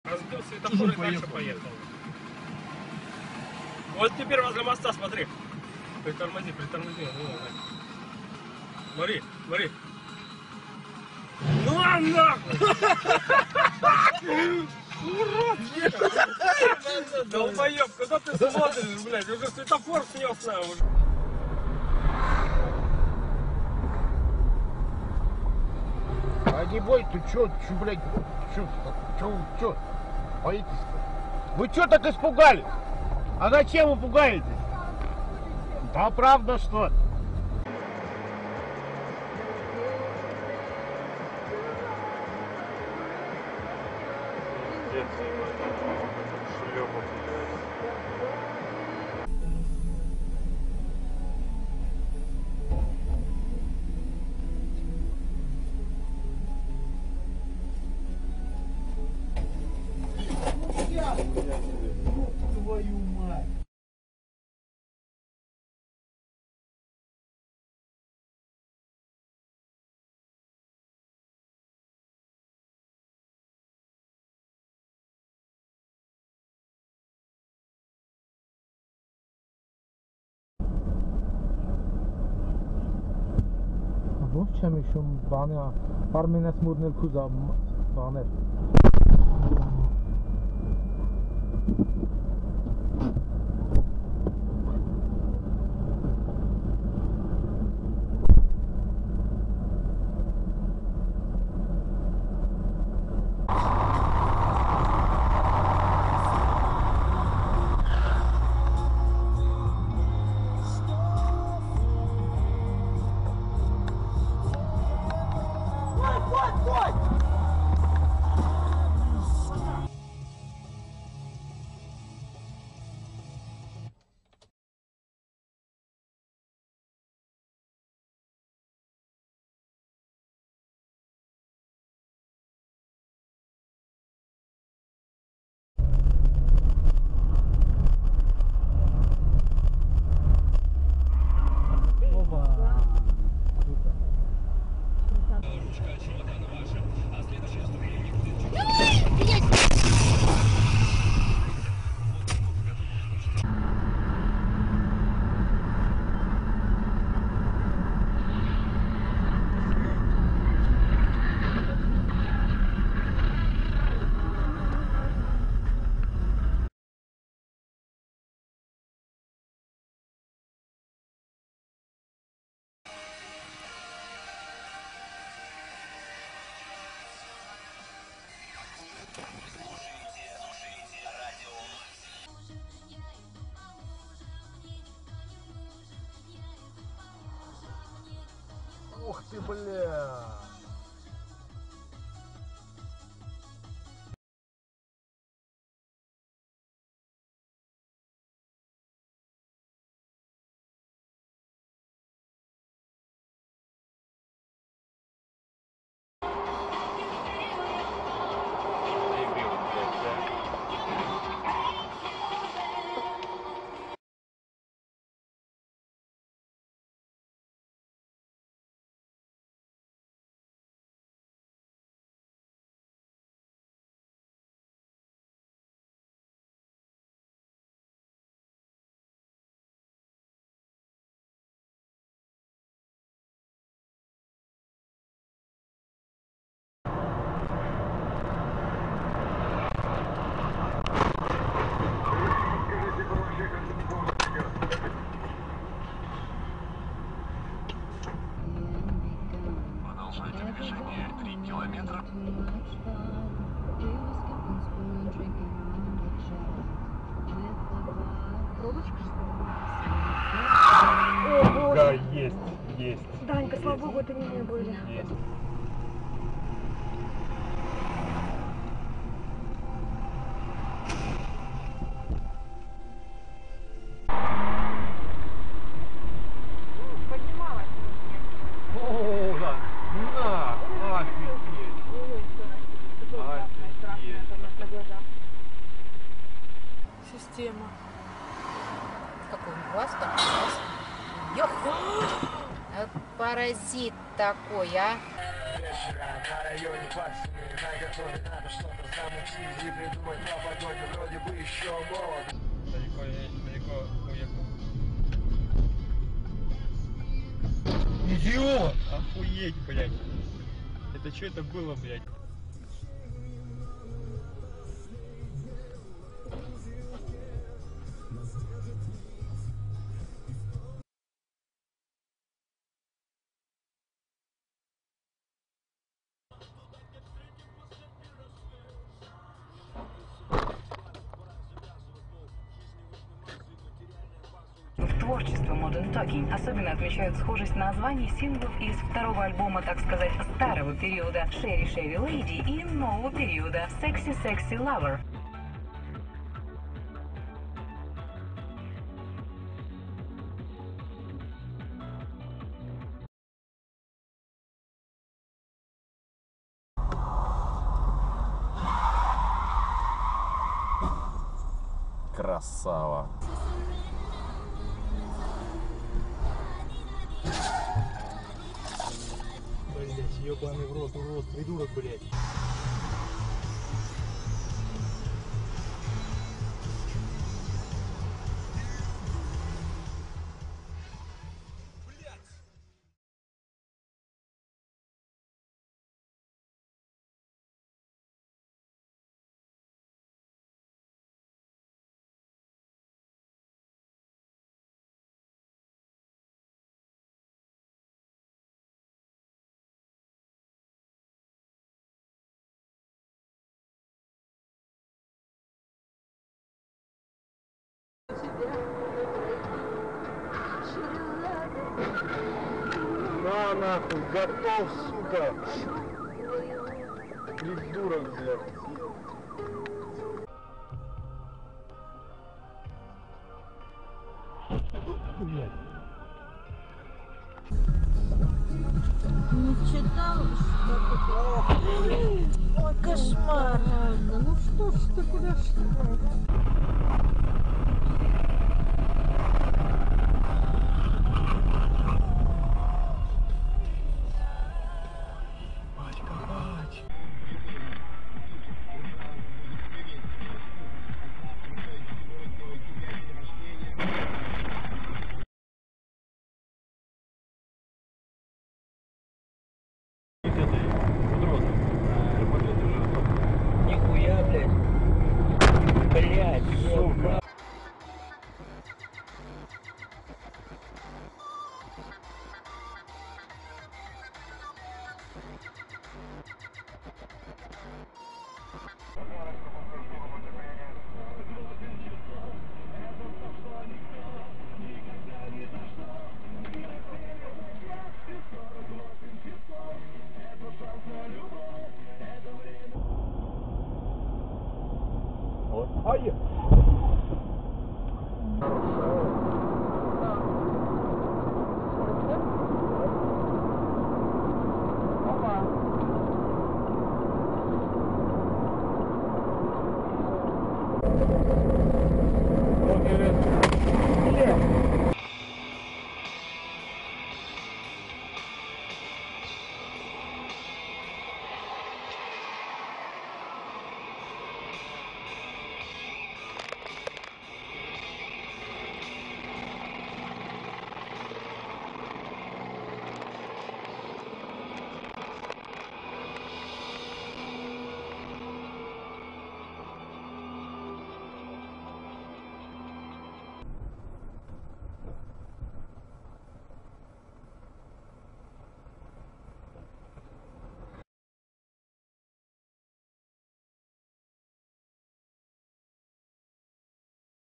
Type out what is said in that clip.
Разбил светофор и дальше поехал. Вот теперь возле моста, смотри. Притормози. Смотри. Ну нахуй! Урод! Долбоёб, куда ты смотришь, блядь? Уже светофор снес на уже. А не бойся, чё, блядь, чё, боитесь-то? Вы чё так испугались? А зачем вы пугаетесь? Да правда что? Твою мать! Вовчемишум баня парменес мурнел куза банер. Ух ты, бля! Продолжайте движение 3 километра. Да, есть. Данька, слава богу, это не мы были. Есть. Поднималась. О, да. Офигеть. Система. Какой он глаз там? Ёх! Паразит такой, а? вечера на районе пальцами, на которой надо что-то замутить и придумать по погоде, вроде бы еще молод. Далеко уехал. Идиот! Охуеть, блядь. Это что это было, блядь? В творчестве Modern Talking особенно отмечают схожесть названий синглов из второго альбома, так сказать, старого периода Sherry Sherry Lady и нового периода Sexy Sexy Lover. Красава. Блядь, ёбаный в рот, урод, придурок, блядь. На нахуй, готов, сука! Придурок, блядь. Не читал, что ты? Ой, кошмар. Ну что ж ты, куда ж ты? Нихуя, блядь. Блядь, сука. Вот. Ай!